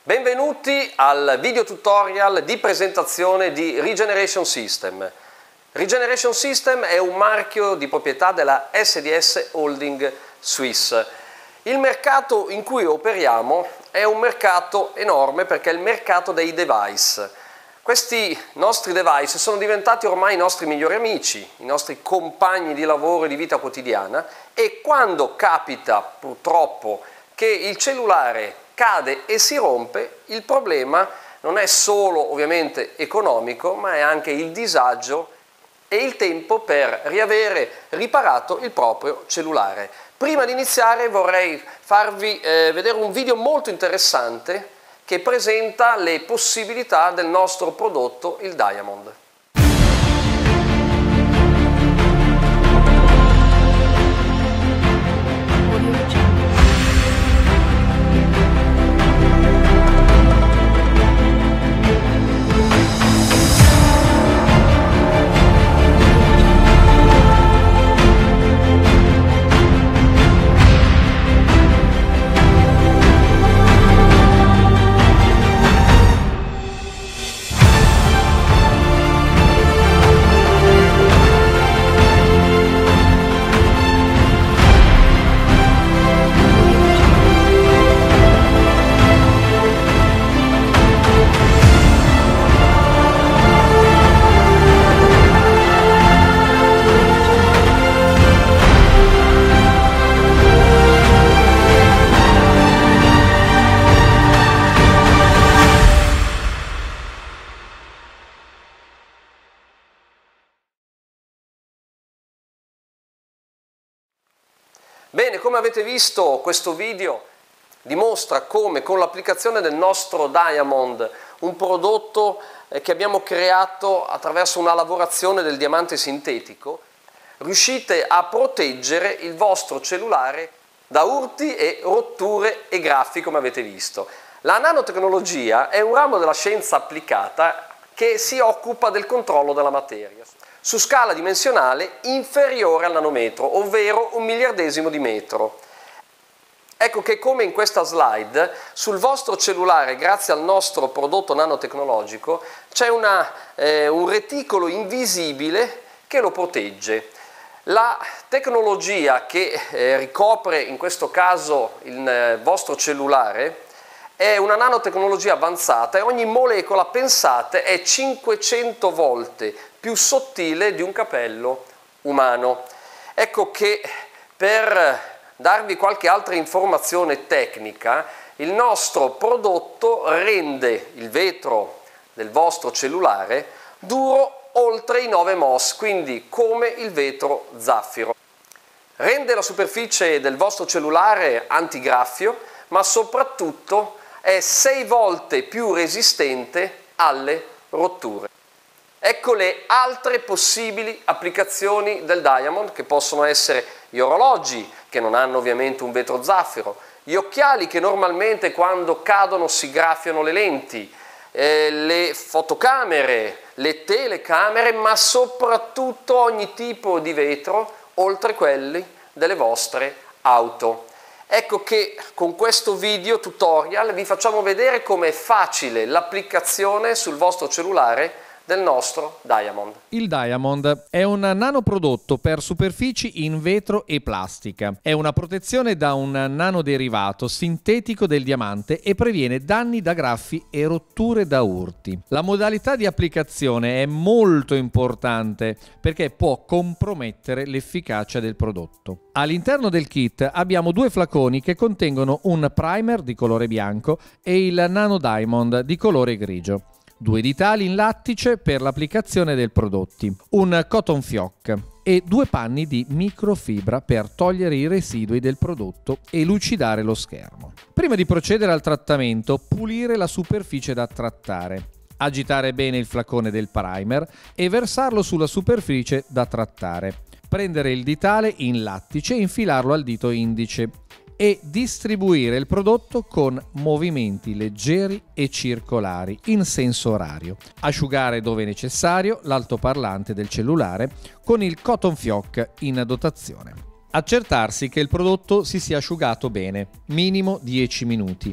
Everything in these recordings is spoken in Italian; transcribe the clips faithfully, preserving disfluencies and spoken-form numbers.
Benvenuti al video tutorial di presentazione di Regeneration System. Regeneration System è un marchio di proprietà della S D S Holding Swiss. Il mercato in cui operiamo è un mercato enorme perché è il mercato dei device. Questi nostri device sono diventati ormai i nostri migliori amici, i nostri compagni di lavoro e di vita quotidiana, e quando capita purtroppo che il cellulare cade e si rompe, il problema non è solo ovviamente economico, ma è anche il disagio e il tempo per riavere riparato il proprio cellulare. Prima di iniziare vorrei farvi eh, vedere un video molto interessante che presenta le possibilità del nostro prodotto, il Diamond. Bene, come avete visto, questo video dimostra come con l'applicazione del nostro Diamond, un prodotto che abbiamo creato attraverso una lavorazione del diamante sintetico, riuscite a proteggere il vostro cellulare da urti e rotture e graffi, come avete visto. La nanotecnologia è un ramo della scienza applicata che si occupa del controllo della materia su scala dimensionale inferiore al nanometro, ovvero un miliardesimo di metro. Ecco che, come in questa slide, sul vostro cellulare, grazie al nostro prodotto nanotecnologico, c'è eh, un reticolo invisibile che lo protegge. La tecnologia che eh, ricopre in questo caso il eh, vostro cellulare è una nanotecnologia avanzata e ogni molecola, pensate, è cinquecento volte più sottile di un capello umano. Ecco che, per darvi qualche altra informazione tecnica, il nostro prodotto rende il vetro del vostro cellulare duro oltre i nove mos, quindi come il vetro zaffiro. Rende la superficie del vostro cellulare antigraffio, ma soprattutto è sei volte più resistente alle rotture. Ecco le altre possibili applicazioni del Diamond, che possono essere gli orologi, che non hanno ovviamente un vetro zaffiro, gli occhiali che normalmente quando cadono si graffiano le lenti, eh, le fotocamere, le telecamere, ma soprattutto ogni tipo di vetro, oltre quelli delle vostre auto. Ecco che con questo video tutorial vi facciamo vedere come è facile l'applicazione sul vostro cellulare del nostro Diamond. Il Diamond è un nanoprodotto per superfici in vetro e plastica. È una protezione da un nanoderivato sintetico del diamante e previene danni da graffi e rotture da urti. La modalità di applicazione è molto importante perché può compromettere l'efficacia del prodotto. All'interno del kit abbiamo due flaconi che contengono un primer di colore bianco e il Nano Diamond di colore grigio. Due ditali in lattice per l'applicazione del prodotto, un cotton fioc e due panni di microfibra per togliere i residui del prodotto e lucidare lo schermo. Prima di procedere al trattamento, pulire la superficie da trattare, agitare bene il flacone del primer e versarlo sulla superficie da trattare. Prendere il ditale in lattice e infilarlo al dito indice e distribuire il prodotto con movimenti leggeri e circolari in senso orario. Asciugare dove necessario l'altoparlante del cellulare con il cotton fioc in dotazione. Accertarsi che il prodotto si sia asciugato bene, minimo dieci minuti.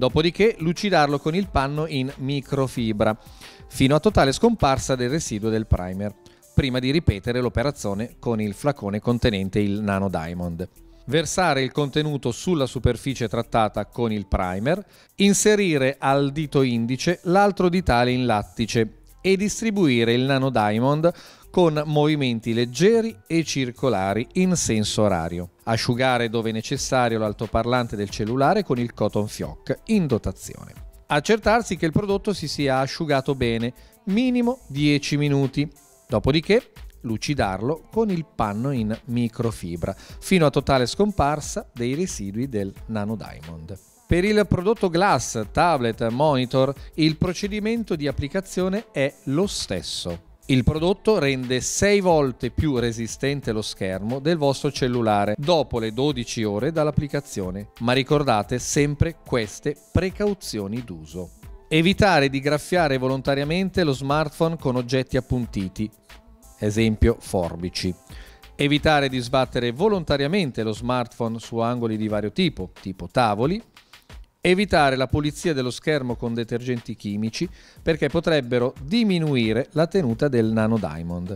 Dopodiché lucidarlo con il panno in microfibra, fino a totale scomparsa del residuo del primer, prima di ripetere l'operazione con il flacone contenente il Nano Diamond. Versare il contenuto sulla superficie trattata con il primer, inserire al dito indice l'altro ditale in lattice e distribuire il Nano Diamond con movimenti leggeri e circolari in senso orario. Asciugare dove necessario l'altoparlante del cellulare con il cotton fioc in dotazione. Accertarsi che il prodotto si sia asciugato bene, minimo dieci minuti. Dopodiché lucidarlo con il panno in microfibra fino a totale scomparsa dei residui del Nano Diamond. Per il prodotto Glass, tablet, monitor, il procedimento di applicazione è lo stesso. Il prodotto rende sei volte più resistente lo schermo del vostro cellulare dopo le dodici ore dall'applicazione, ma ricordate sempre queste precauzioni d'uso. Evitare di graffiare volontariamente lo smartphone con oggetti appuntiti, esempio forbici. Evitare di sbattere volontariamente lo smartphone su angoli di vario tipo, tipo tavoli. Evitare la pulizia dello schermo con detergenti chimici perché potrebbero diminuire la tenuta del Nano Diamond.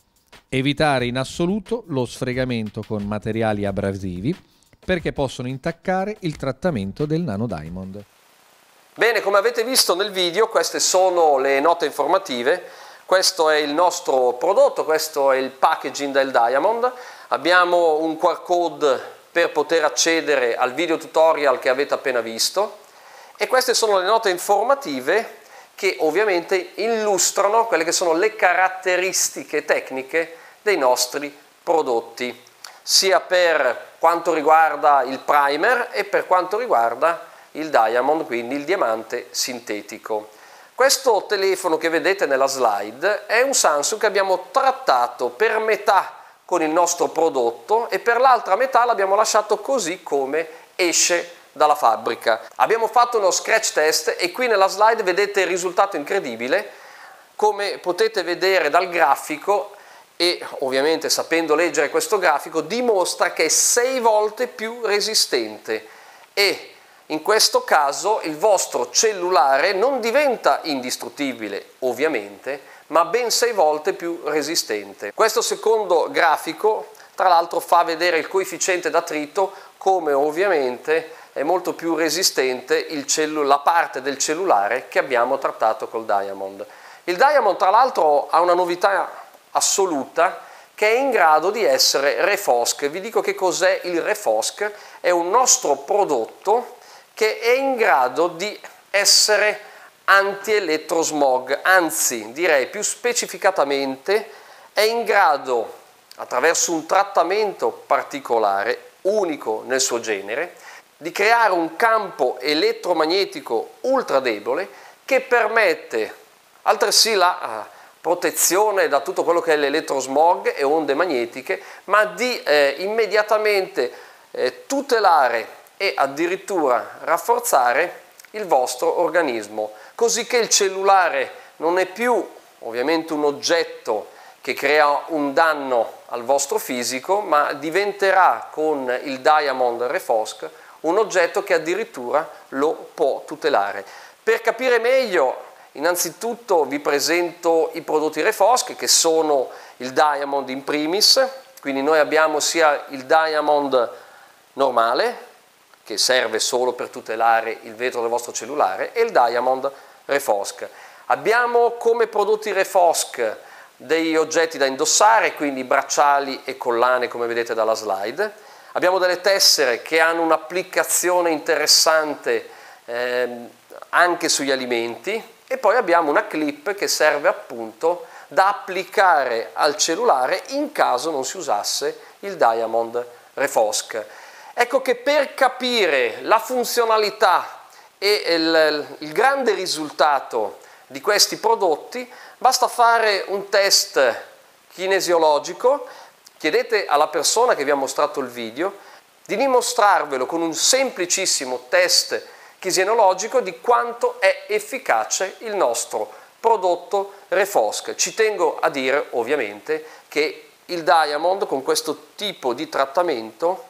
Evitare in assoluto lo sfregamento con materiali abrasivi perché possono intaccare il trattamento del Nano Diamond. Bene, come avete visto nel video, queste sono le note informative. Questo è il nostro prodotto, questo è il packaging del Diamond. Abbiamo un Q R code per poter accedere al video tutorial che avete appena visto e queste sono le note informative che ovviamente illustrano quelle che sono le caratteristiche tecniche dei nostri prodotti, sia per quanto riguarda il primer e per quanto riguarda il Diamond, quindi il diamante sintetico. Questo telefono che vedete nella slide è un Samsung che abbiamo trattato per metà con il nostro prodotto e per l'altra metà l'abbiamo lasciato così come esce dalla fabbrica. Abbiamo fatto uno scratch test e qui nella slide vedete il risultato incredibile. Come potete vedere dal grafico, e ovviamente sapendo leggere questo grafico, dimostra che è sei volte più resistente e in questo caso il vostro cellulare non diventa indistruttibile, ovviamente, ma ben sei volte più resistente. Questo secondo grafico, tra l'altro, fa vedere il coefficiente d'attrito, come ovviamente è molto più resistente il la parte del cellulare che abbiamo trattato col Diamond. Il Diamond, tra l'altro, ha una novità assoluta, che è in grado di essere Refosk. Vi dico che cos'è il Refosk. È un nostro prodotto che è in grado di essere anti-elettrosmog, anzi direi più specificatamente è in grado, attraverso un trattamento particolare, unico nel suo genere, di creare un campo elettromagnetico ultra debole che permette altresì la protezione da tutto quello che è l'elettrosmog e onde magnetiche, ma di eh, immediatamente eh, tutelare e addirittura rafforzare il vostro organismo, così che il cellulare non è più ovviamente un oggetto che crea un danno al vostro fisico, ma diventerà con il Diamond Refosk un oggetto che addirittura lo può tutelare. Per capire meglio, innanzitutto vi presento i prodotti Refosk, che sono il Diamond in primis. Quindi noi abbiamo sia il Diamond normale, che serve solo per tutelare il vetro del vostro cellulare, e il Diamond Refosk. Abbiamo come prodotti Refosk degli oggetti da indossare, quindi bracciali e collane, come vedete dalla slide. Abbiamo delle tessere che hanno un'applicazione interessante eh, anche sugli alimenti, e poi abbiamo una clip che serve appunto da applicare al cellulare in caso non si usasse il Diamond Refosk. Ecco che per capire la funzionalità e il, il grande risultato di questi prodotti basta fare un test kinesiologico. Chiedete alla persona che vi ha mostrato il video di dimostrarvelo con un semplicissimo test kinesiologico di quanto è efficace il nostro prodotto Refosk. Ci tengo a dire ovviamente che il Diamond con questo tipo di trattamento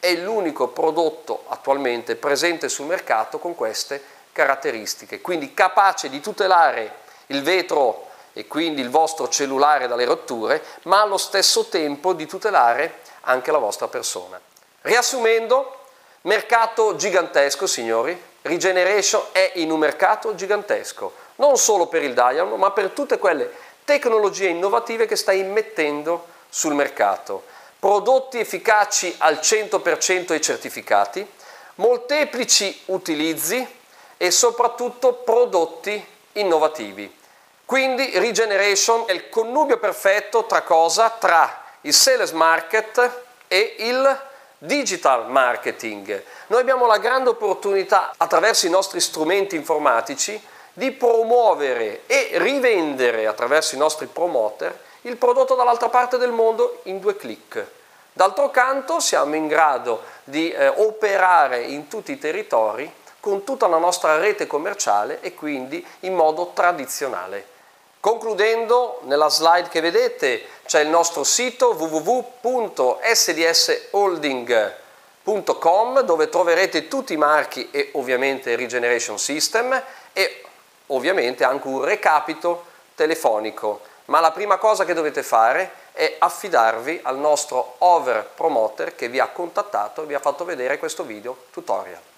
è l'unico prodotto attualmente presente sul mercato con queste caratteristiche, quindi capace di tutelare il vetro e quindi il vostro cellulare dalle rotture, ma allo stesso tempo di tutelare anche la vostra persona. Riassumendo, mercato gigantesco, signori, Regeneration è in un mercato gigantesco, non solo per il Diamond, ma per tutte quelle tecnologie innovative che sta immettendo sul mercato. Prodotti efficaci al cento per cento e certificati, molteplici utilizzi e soprattutto prodotti innovativi. Quindi Regeneration è il connubio perfetto tra cosa? Tra il sales market e il digital marketing. Noi abbiamo la grande opportunità, attraverso i nostri strumenti informatici, di promuovere e rivendere attraverso i nostri promoter il prodotto dall'altra parte del mondo in due clic. D'altro canto siamo in grado di eh, operare in tutti i territori con tutta la nostra rete commerciale e quindi in modo tradizionale. Concludendo, nella slide che vedete c'è il nostro sito w w w punto s d s holding punto com dove troverete tutti i marchi e ovviamente Regeneration System e ovviamente anche un recapito telefonico. Ma la prima cosa che dovete fare è affidarvi al nostro over promoter che vi ha contattato e vi ha fatto vedere questo video tutorial.